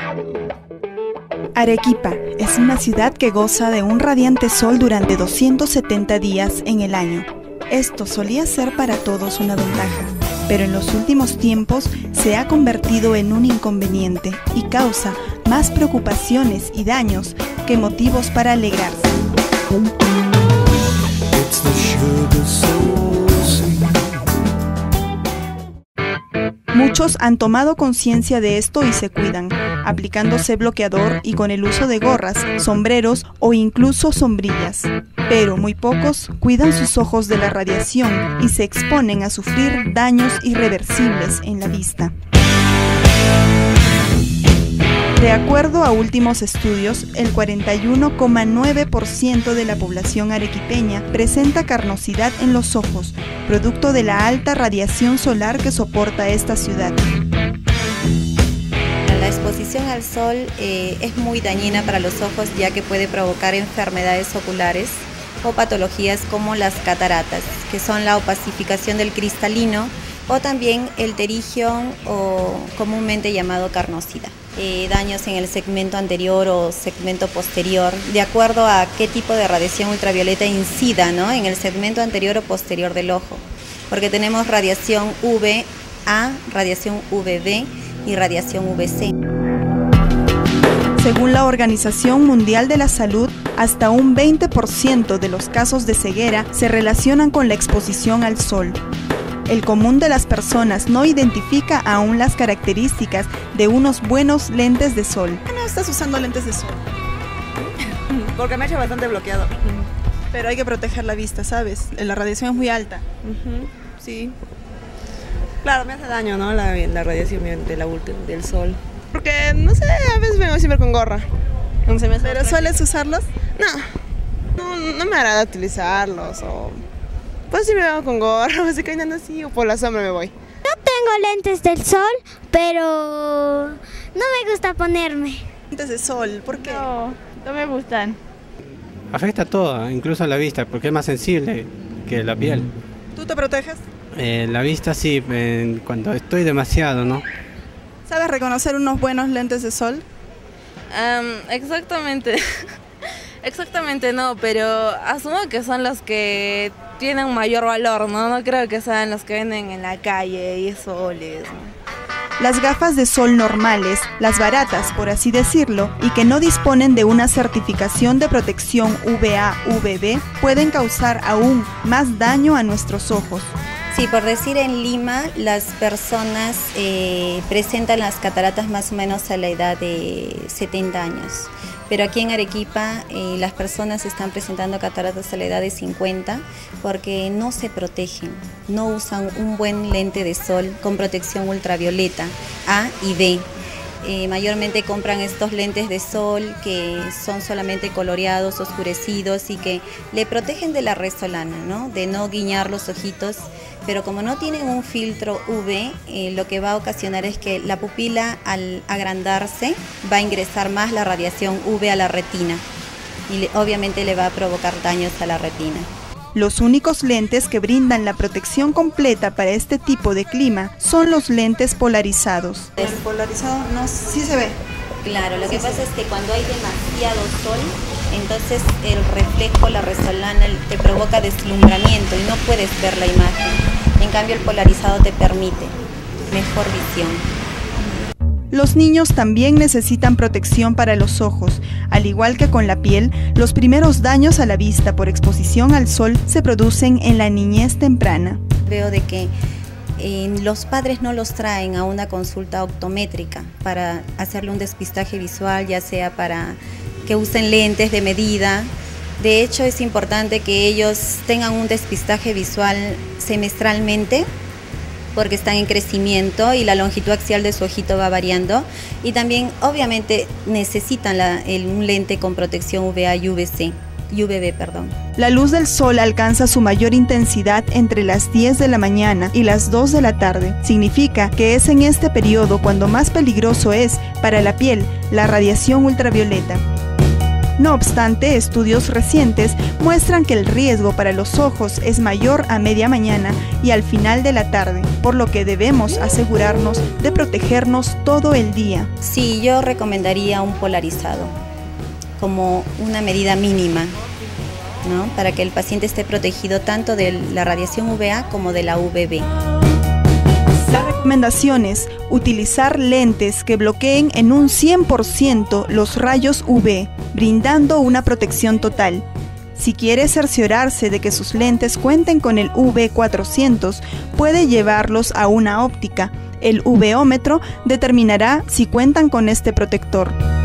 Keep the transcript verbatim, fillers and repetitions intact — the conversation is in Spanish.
Arequipa es una ciudad que goza de un radiante sol durante doscientos setenta días en el año. Esto solía ser para todos una ventaja, pero en los últimos tiempos se ha convertido en un inconveniente y causa más preocupaciones y daños que motivos para alegrarse. Muchos han tomado conciencia de esto y se cuidan, aplicándose bloqueador y con el uso de gorras, sombreros o incluso sombrillas. Pero muy pocos cuidan sus ojos de la radiación y se exponen a sufrir daños irreversibles en la vista. De acuerdo a últimos estudios, el cuarenta y uno coma nueve por ciento de la población arequipeña presenta carnosidad en los ojos, producto de la alta radiación solar que soporta esta ciudad. La exposición al sol eh, es muy dañina para los ojos, ya que puede provocar enfermedades oculares o patologías como las cataratas, que son la opacificación del cristalino, o también el pterigión, o comúnmente llamado carnosidad. Eh, daños en el segmento anterior o segmento posterior, de acuerdo a qué tipo de radiación ultravioleta incida, ¿no?, en el segmento anterior o posterior del ojo, porque tenemos radiación U V A, radiación U V B y radiación U V C. Según la Organización Mundial de la Salud, hasta un veinte por ciento de los casos de ceguera se relacionan con la exposición al sol. El común de las personas no identifica aún las características de unos buenos lentes de sol. ¿Por qué no estás usando lentes de sol? Porque me ha hecho bastante bloqueado. Pero hay que proteger la vista, ¿sabes? La radiación es muy alta. Uh-huh. Sí. Claro, me hace daño, ¿no? La, la radiación de la ultra, del sol. Porque, no sé, a veces vengo siempre con gorra. No se me ¿Pero sueles usarlos? No. no. No me agrada utilizarlos o... Pues si me veo con gorra, o estoy caminando así, o por la sombra me voy. No tengo lentes del sol, pero no me gusta ponerme. Lentes de sol, ¿por qué? No, no me gustan. Afecta todo, incluso la vista, porque es más sensible que la piel. ¿Tú te proteges? Eh, la vista sí, eh, cuando estoy demasiado, ¿no? ¿Sabes reconocer unos buenos lentes de sol? Um, exactamente. Exactamente no, pero asumo que son los que tienen mayor valor, ¿no? No creo que sean los que venden en la calle y soles, ¿no? Las gafas de sol normales, las baratas por así decirlo, y que no disponen de una certificación de protección U V A U V B, pueden causar aún más daño a nuestros ojos. Sí, por decir, en Lima las personas eh, presentan las cataratas más o menos a la edad de setenta años. Pero aquí en Arequipa eh, las personas están presentando cataratas a la edad de cincuenta porque no se protegen, no usan un buen lente de sol con protección ultravioleta A y B. Eh, mayormente compran estos lentes de sol que son solamente coloreados, oscurecidos y que le protegen de la red solana, ¿no?, de no guiñar los ojitos, pero como no tienen un filtro U V, eh, lo que va a ocasionar es que la pupila, al agrandarse, va a ingresar más la radiación U V a la retina y le, obviamente le va a provocar daños a la retina. Los únicos lentes que brindan la protección completa para este tipo de clima son los lentes polarizados. El polarizado no, sí se ve. Claro, lo que pasa es que cuando hay demasiado sol, entonces el reflejo, la resolana, te provoca deslumbramiento y no puedes ver la imagen. En cambio, el polarizado te permite mejor visión. Los niños también necesitan protección para los ojos. Al igual que con la piel, los primeros daños a la vista por exposición al sol se producen en la niñez temprana. Veo de que eh, los padres no los traen a una consulta optométrica para hacerle un despistaje visual, ya sea para que usen lentes de medida. De hecho, es importante que ellos tengan un despistaje visual semestralmente, porque están en crecimiento y la longitud axial de su ojito va variando, y también obviamente necesitan la, el, un lente con protección U V A y U V C, U V B, perdón. La luz del sol alcanza su mayor intensidad entre las diez de la mañana y las dos de la tarde. Significa que es en este periodo cuando más peligroso es para la piel la radiación ultravioleta. No obstante, estudios recientes muestran que el riesgo para los ojos es mayor a media mañana y al final de la tarde, por lo que debemos asegurarnos de protegernos todo el día. Sí, yo recomendaría un polarizado como una medida mínima, ¿no? Para que el paciente esté protegido tanto de la radiación U V A como de la U V B. La recomendación es utilizar lentes que bloqueen en un cien por ciento los rayos U V, brindando una protección total. Si quiere cerciorarse de que sus lentes cuenten con el U V cuatrocientos, puede llevarlos a una óptica. El uveómetro determinará si cuentan con este protector.